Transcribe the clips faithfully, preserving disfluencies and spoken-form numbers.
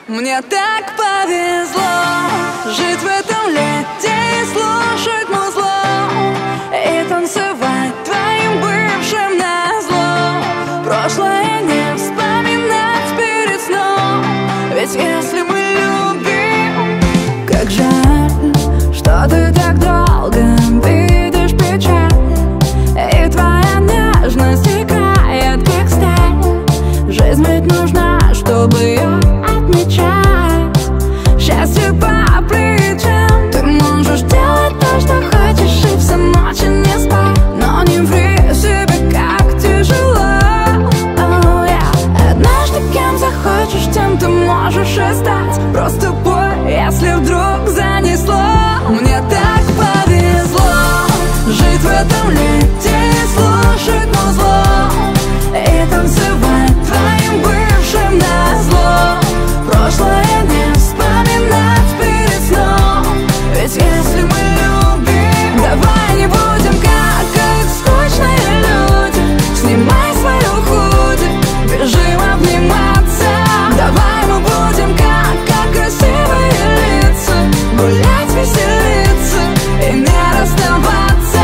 Мне так повезло жить в этом лете и слушать музло, и танцевать твоим бывшим назло. Прошлое не вспоминать перед сном, ведь если мы любим, как жаль, что ты так долго видишь печаль, и твоя нежность играет как сталь. Жизнь ведь нужна, чтобы ее отмечать. Счастье по плечам. Ты можешь делать то, что хочешь, и всю ночь не спать, но не ври себе, как тяжело. Oh, yeah. Однажды кем захочешь, тем ты можешь и стать. Просто пой, если вдруг занесло. Мне так повезло жить в этом лете и слушать музло, и танцевать твоим бывшим назло. Прошлое не вспоминать перед сном, ведь если мы любим, давай не будем как, как скучные люди. Снимай свою худи, бежим обниматься. Давай мы будем как, как красивые лица, гулять, веселиться и не расставаться.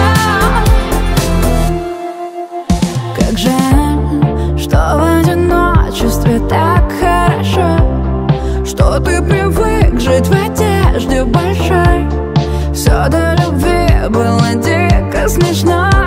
Как жаль, что в одиночестве так хорошо, что ты привык жить в одежде большой. Все до любви было дико смешно.